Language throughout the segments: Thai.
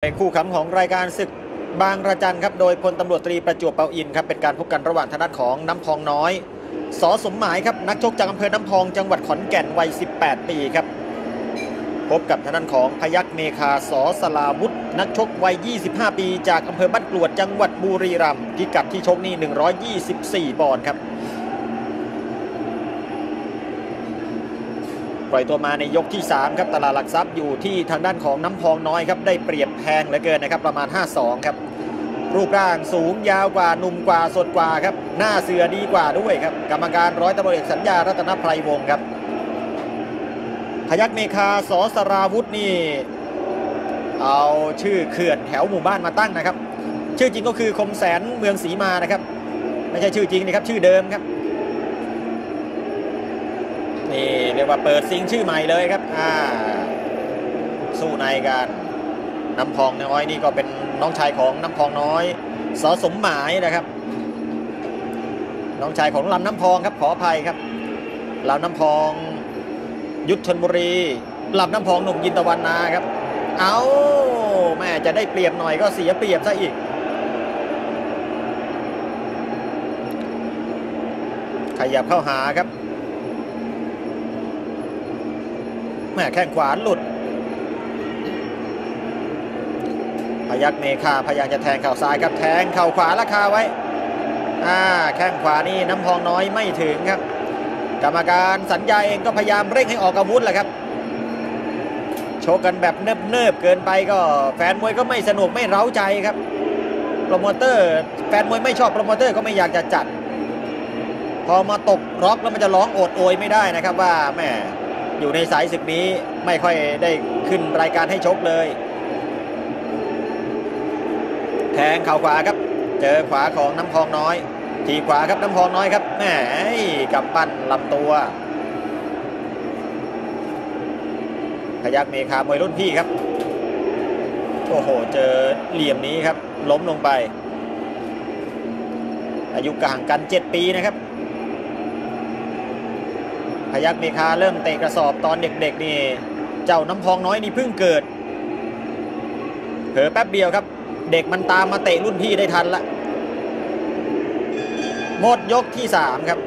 ในคู่ขัของรายการศึกบางระจันครับโดยพลตำรวจตรีประจวบเปาอินครับเป็นการพบกันระหว่างทางด้านของน้ำพองน้อยสสมหมายครับนักชกจากอำเภอน้ำพองจังหวัดขอนแก่นวัย18 ปีครับพบกับทางด้านของพยัคฆ์เมฆาสสลาวุธนักชกวัย25 ปีจากอำเภอบ้านกรวดจังหวัดบุรีรัมย์พิกัดที่ชกนี่124 ปอนด์ครับปล่อยตัวมาในยกที่3ครับตลาดหลักทรัพย์อยู่ที่ทางด้านของน้ำพองน้อยครับได้เปรียบแพงเหลือเกินนะครับประมาณ 5-2 ครับรูปร่างสูงยาวกว่าหนุ่มกว่าสดกว่าครับหน้าเสือดีกว่าด้วยครับกรรมการร้อยตำรวจเอกสัญญารัตนไพรวงศ์ครับพยัคฆ์เมฆาสสราวุธนี่เอาชื่อเขื่อนแถวหมู่บ้านมาตั้งนะครับชื่อจริงก็คือคมแสนเมืองศรีมานะครับไม่ใช่ชื่อจริงนะครับชื่อเดิมครับนี่เรียกว่าเปิดซิงชื่อใหม่เลยครับสู้ในกันน้ำพองน้อยนี่ก็เป็นน้องชายของน้ำพองน้อยสสมหมายนะครับน้องชายของลำน้ำพองครับขออภัยครับลำน้ำพองยุทธชลบุรีลำน้ำพองหนุ่มยินตะวันนาครับเอาแม่จะได้เปรียบหน่อยก็เสียเปรียบซะอีกขยับเข้าหาครับแม่แข้งขวาหลุดพยัคฆ์เมฆาพยายามจะแทงเข่าซ้ายครับแทงเข่าขวาราคาไว้แข้งขวานี่น้ำพองน้อยไม่ถึงครับกรรมการสัญญาเองก็พยายามเร่งให้ออกอาวุธแหละครับโชว์กันแบบเนิบๆเกินไปก็แฟนมวยก็ไม่สนุกไม่เร้าใจครับโปรโมเตอร์แฟนมวยไม่ชอบโปรโมเตอร์ก็ไม่อยากจะจัดพอมาตกล็อกแล้วมันจะร้องโอดโอยไม่ได้นะครับว่าแม่อยู่ในสายศึกนี้ไม่ค่อยได้ขึ้นรายการให้ชกเลยแทงเข่าขวาครับเจอขวาของน้ำพองน้อยทีขวาครับน้ำพองน้อยครับแหมกับปั้นลำตัวพยัคฆ์เมฆามวยรุ่นพี่ครับโอ้โหเจอเหลี่ยมนี้ครับล้มลงไปอายุห่างกัน7 ปีนะครับพยัคฆ์เมฆาเริ่มเตะกระสอบตอนเด็กๆนี่เจ้าน้ำพองน้อยนี่เพิ่งเกิดเผลอแป๊บเดียวครับเด็กมันตามมาเตะรุ่นพี่ได้ทันละหมดยกที่3ครับ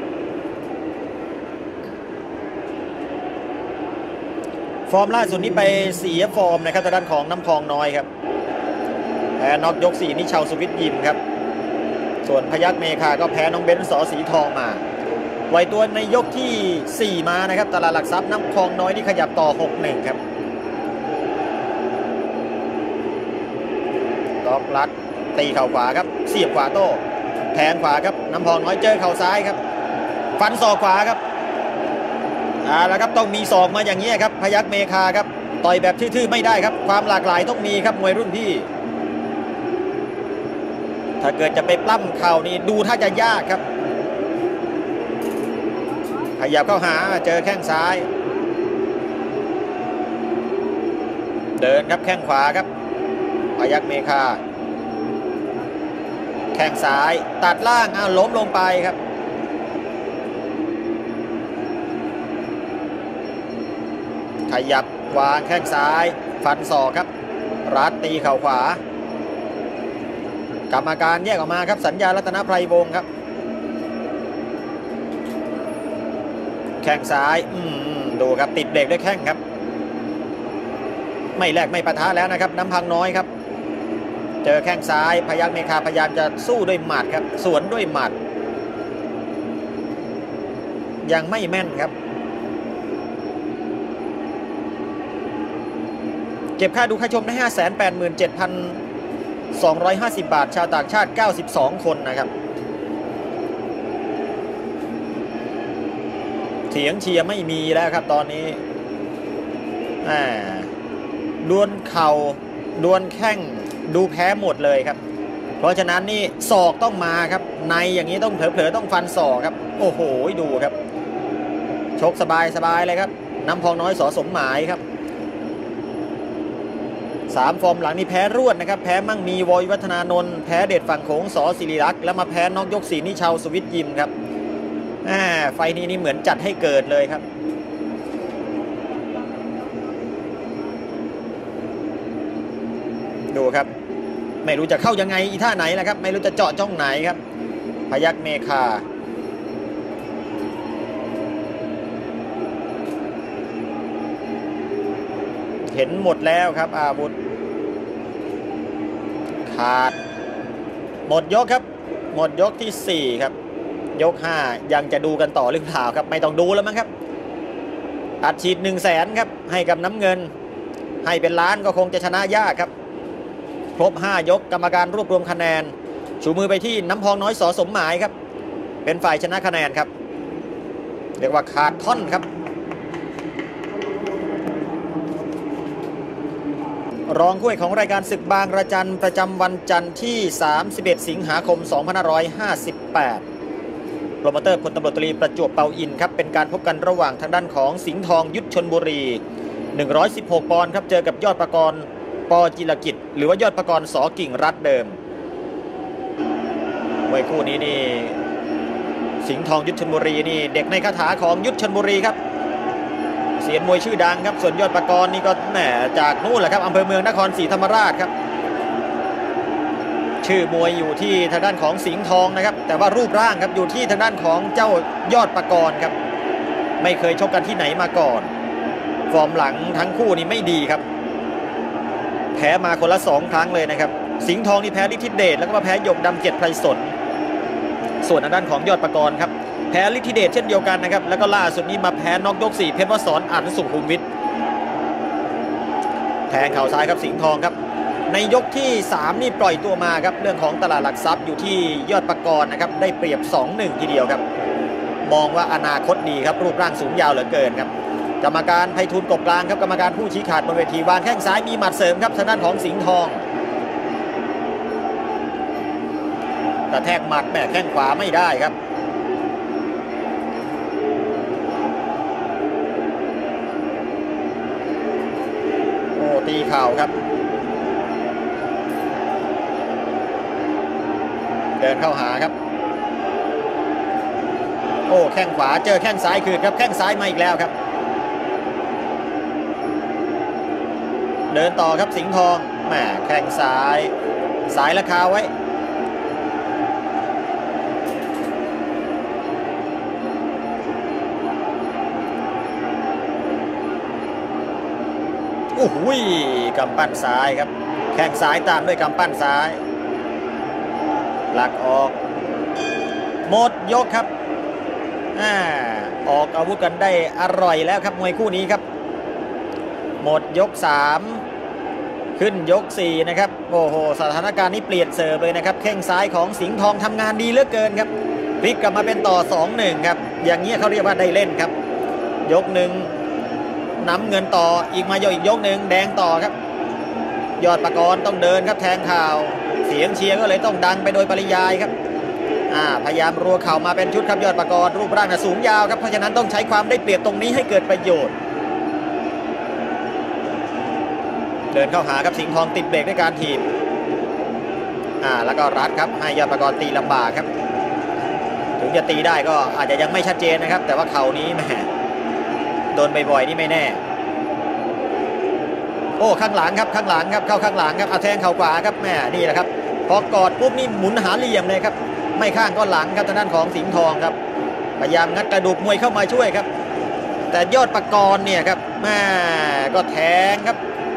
ฟอร์มล่าสุดนี้ไปเสียฟอร์มนะครับทางด้านของน้ำพองน้อยครับแพ้น็อกยก4นี่ชาวสวิตยิมครับส่วนพยัคฆ์เมฆาก็แพ้น้องเบนซ์สอสีทองมาไวตัวในยกที่4มานะครับตลาดหลักทรัพย์น้ำพองน้อยนี่ขยับต่อ 6-1 ครับล็อกลัดตีเข่าขวาครับเสียบขวาโต้แทงขวาครับน้ำพองน้อยเจอเข่าซ้ายครับฟันศอกขวาครับแล้วครับต้องมีศอกมาอย่างนี้ครับพยัคฆ์เมฆาครับต่อยแบบทื่อๆไม่ได้ครับความหลากหลายต้องมีครับมวยรุ่นพี่ถ้าเกิดจะไปปล้ำเข่านี่ดูถ้าจะยากครับขยับเข้าหาเจอแข้งซ้ายเดินครับแข้งขวาครับพยัคฆ์เมฆาแข้งซ้ายตัดล่างล้มลงไปครับขยับวางแข้งซ้ายฟันศอกครับรัดตีเข่าขวากรรมการแยกออกมาครับสัญญารัตนไพรวงศ์ครับแข้งซ้ายดูครับติดเบรกด้วยแข้งครับไม่แลกไม่ปะทะแล้วนะครับน้ำพังน้อยครับเจอแข้งซ้ายพยัคฆ์เมฆาพยายามจะสู้ด้วยหมัดครับสวนด้วยหมัดยังไม่แม่นครับเก็บค่าดูค่าชมได้ 587,250 บาทชาวต่างชาติ92 คนนะครับเสียงเชียร์ไม่มีแล้วครับตอนนี้ดวลเข่าดวลแข้งดูแพ้หมดเลยครับเพราะฉะนั้นนี่ศอกต้องมาครับในอย่างนี้ต้องเผลอๆต้องฟันศอกครับโอ้โหดูครับชกสบายเลยครับน้ำพองน้อยสสมหมายครับ3 ฟอร์มหลังนี่แพ้รวดนะครับแพ้มั่งมีวอยวัฒนานนท์แพ้เด็ดฝั่งโขงสศิริลักษณ์แล้วมาแพ้น็อกยก4นี่ชาวสวิตยิมครับไฟนี้นี่เหมือนจัดให้เกิดเลยครับ 250 ดูครับไม่รู้จะเข้ายังไงอีท่าไหนแหละครับไม่รู้จะเจาะจ้องไหนครับพยัคฆ์เมฆาเห็นหมดแล้วครับอาวุธขาดหมดยกครับหมดยกที่4ครับยก5ยังจะดูกันต่อหรือเปล่าครับไม่ต้องดูแล้วมั้งครับอัดฉีด100,000ครับให้กับน้ำเงินให้เป็นล้านก็คงจะชนะยากครับครบ5ยกกรรมการรวบรวมคะแนนชูมือไปที่น้ำพองน้อยสอสมหมายครับเป็นฝ่ายชนะคะแนนครับเรียกว่าขาดท่อนครับรองถ้วยของรายการศึกบางระจันประจำวันจันทร์ที่31สิงหาคม2558โปรโมเตอร์พลตำรวจตรีประจวบเปาอินครับเป็นการพบกันระหว่างทางด้านของสิงห์ทองยุทธชลบุรี116ปอนด์ครับเจอกับยอดปกรณ์ปจิรกิจหรือว่ายอดปกรณ์สกิ่งรัฐเดิมมวยคู่นี้นี่สิงห์ทองยุทธชลบุรีนี่เด็กในคาถาของยุทธชลบุรีครับเสียนมวยชื่อดังครับส่วนยอดปกรณ์นี่ก็แหมจากนู่นแหละครับอำเภอเมืองนครศรีธรรมราชครับชื่อมวยอยู่ที่ทางด้านของสิงห์ทองนะครับแต่ว่ารูปร่างครับอยู่ที่ทางด้านของเจ้ายอดปกรณ์ครับไม่เคยชกกันที่ไหนมาก่อนฟอร์มหลังทั้งคู่นี่ไม่ดีครับแพ้มาคนละ2ครั้งเลยนะครับสิงห์ทองนี่แพ้ฤทธิเดชแล้วก็มาแพ้หยกดำเกียรติไพรสนส่วนทางด้านของยอดปกรณ์ครับแพ้ฤทธิเดชเช่นเดียวกันนะครับแล้วก็ล่าสุดนี้มาแพ้น็อกยก4เพชรวสรอันสุขุมวิทแทงเข่าซ้ายครับสิงห์ทองครับในยกที่3นี่ปล่อยตัวมาครับเรื่องของตลาดหลักทรัพย์อยู่ที่ยอดปกรณ์นะครับได้เปรียบ 2-1 ทีเดียวครับมองว่าอนาคตดีครับรูปร่างสูงยาวเหลือเกินครับกรรมการไพฑูรย์กบกลางครับกรรมการผู้ชี้ขาดบนเวทีวางแข้งซ้ายมีหมัดเสริมครับทางด้านของสิงห์ทองกระแทกหมัดแม่แข้งขวาไม่ได้ครับโอ้ตีเข่าครับเดินเข้าหาครับโอ้แข้งขวาเจอแข้งซ้ายคืนครับแข้งซ้ายมาอีกแล้วครับเดินต่อครับสิงห์ทองแหมแข้งซ้ายสายราคาไว้โอ้โหกำปั้นซ้ายครับแข้งซ้ายตามด้วยกำปั้นซ้ายหลักออกหมดยกครับออกอาวุธกันได้อร่อยแล้วครับมวยคู่นี้ครับหมดยก3ขึ้นยก4นะครับโอ้โหสถานการณ์นี้เปลี่ยนเสิร์ฟเลยนะครับแข้งซ้ายของสิงห์ทองทำงานดีเหลือเกินครับพลิกกลับมาเป็นต่อ 2-1 ครับอย่างนี้เขาเรียกว่าได้เล่นครับยก1น้ำเงินต่ออีกมาอีกยกหนึ่งแดงต่อครับยอดปกรณ์ต้องเดินครับแทงข่าวเสียงเชียร์ก็เลยต้องดังไปโดยปริยายครับพยายามรัวเข่ามาเป็นชุดครับยอดปกรณ์รูปร่างสูงยาวครับเพราะฉะนั้นต้องใช้ความได้เปรียบตรงนี้ให้เกิดประโยชน์เดินเข้าหาครับสิงห์ทองติดเบรกด้วยการถีบแล้วก็รัดครับให้ยอดปกรณ์ตีลำบากครับถึงจะตีได้ก็อาจจะยังไม่ชัดเจนนะครับแต่ว่าเข่านี้แหมโดนบ่อยๆนี่ไม่แน่โอ้ข้างหลังครับข้างหลังครับเข้าข้างหลังครับเอาแทงเข่าขวาครับแม่นี่แหละครับพอกอดปุ๊บนี่หมุนหาเหลี่ยมเลยครับไม่ข้างก็หลังครับทางด้านของสิงห์ทองครับพยายามงัดกระดูกมวยเข้ามาช่วยครับแต่ยอดปกรณ์เนี่ยครับแม่ก็แทงครับ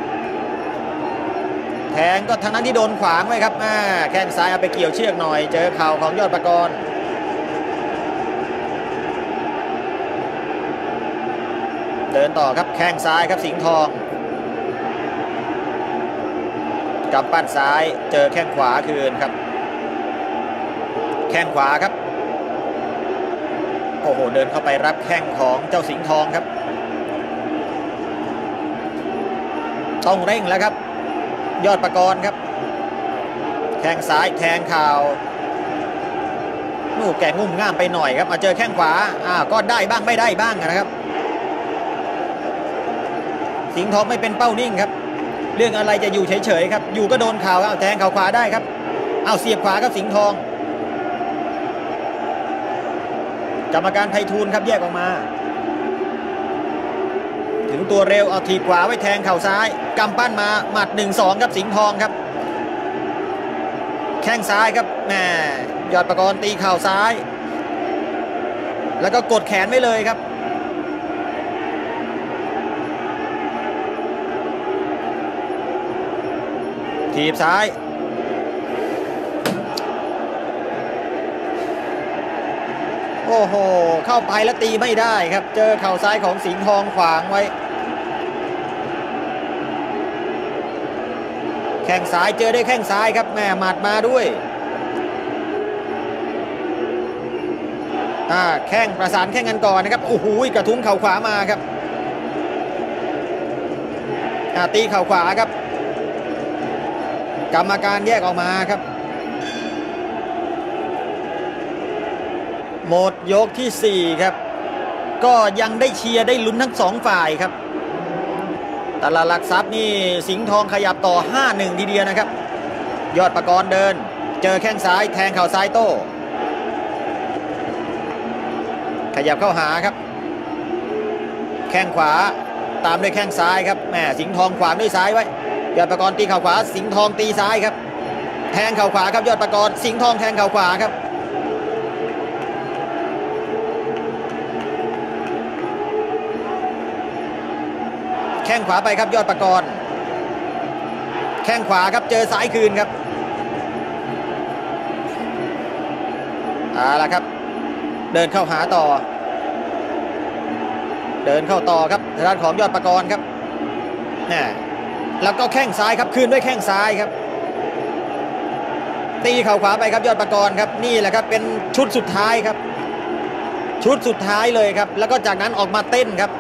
แทงก็ทางนั้นที่โดนขวางไว้ครับแข้งซ้ายเอาไปเกี่ยวเชือกหน่อยเจอเข่าของยอดปกรณ์เดินต่อครับแข้งซ้ายครับสิงห์ทองกำปั้นซ้ายเจอแข้งขวาคืนครับแข้งขวาครับโอ้โหเดินเข้าไปรับแข้งของเจ้าสิงห์ทองครับต้องเร่งแล้วครับยอดปกรณ์ครับแข้งซ้ายแทงเข่าลูกแกงุ่มง่ามไปหน่อยครับมาเจอแข้งขวาก็ได้บ้างไม่ได้บ้างนะครับสิงห์ทองไม่เป็นเป้านิ่งครับเรื่องอะไรจะอยู่เฉยๆครับอยู่ก็โดนเข่าแทงเข่าขวาได้ครับเสียบขวาครับสิงห์ทองกรรมการไพฑูรย์ครับแยกออกมาถึงตัวเร็วเอาทีขวาไว้แทงเข่าซ้ายกำปั้นมาหมัด 1-2 ครับสิงห์ทองครับแข้งซ้ายครับแหมยอดประกรณ์ตีเข่าซ้ายแล้วก็กดแขนไว้เลยครับถีบซ้ายโอ้โหเข้าไปแล้วตีไม่ได้ครับเจอเข่าซ้ายของสิงห์ทองขวางไว้แข้งซ้ายเจอได้แข้งซ้ายครับแม่หมัดมาด้วยแข้งประสานแข้งกันก่อนนะครับโอ้โหกระทุ้งเข่าขวามาครับตีเข่าขวาครับกรรมการแยกออกมาครับหมดยกที่4ครับก็ยังได้เชียร์ได้ลุ้นทั้ง2ฝ่ายครับตลาดหลักทรัพย์นี่สิงห์ทองขยับต่อ 5-1 ทีเดียวนะครับยอดประกรณ์เดินเจอแข้งซ้ายแทงเข่าซ้ายโต้ขยับเข้าหาครับแข้งขวาตามด้วยแข้งซ้ายครับแหมสิงห์ทองขวางด้วยซ้ายไว้ยอดประกรณ์ตีเข่าขวาสิงห์ทองตีซ้ายครับแทงเข่าขวาครับยอดประกรณ์สิงห์ทองแทงเข่าขวาครับแข้งขวาไปครับยอดประกรณ์แข้งขวาครับเจอซ้ายคืนครับล่ะครับเดินเข้าหาต่อเดินเข้าต่อครับทางด้านของยอดประกรณ์ครับแล้วก็แข้งซ้ายครับคืนด้วยแข้งซ้ายครับตีเข่าขวาไปครับยอดประกรณ์ครับนี่แหละครับเป็นชุดสุดท้ายครับชุดสุดท้ายเลยครับแล้วก็จากนั้นออกมาเต้นครับ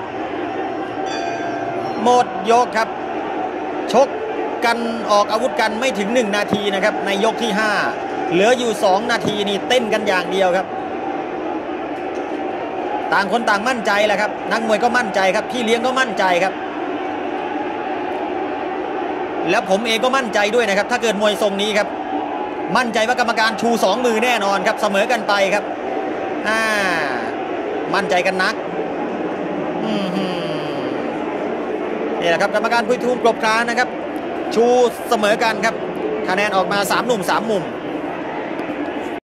หมดยกครับชกกันออกอาวุธกันไม่ถึง1 นาทีนะครับในยกที่5เหลืออยู่2 นาทีนี่เต้นกันอย่างเดียวครับต่างคนต่างมั่นใจแหละครับนักมวยก็มั่นใจครับพี่เลี้ยงก็มั่นใจครับแล้วผมเองก็มั่นใจด้วยนะครับถ้าเกิดมวยทรงนี้ครับมั่นใจว่ากรรมการชู2 มือแน่นอนครับเสมอกันไปครับมั่นใจกันนักนี่แหละครับกรรมการพุยทูลกลบกลางนะครับชูเสมอกันครับคะแนนออกมา3 หนุ่ม3 มุม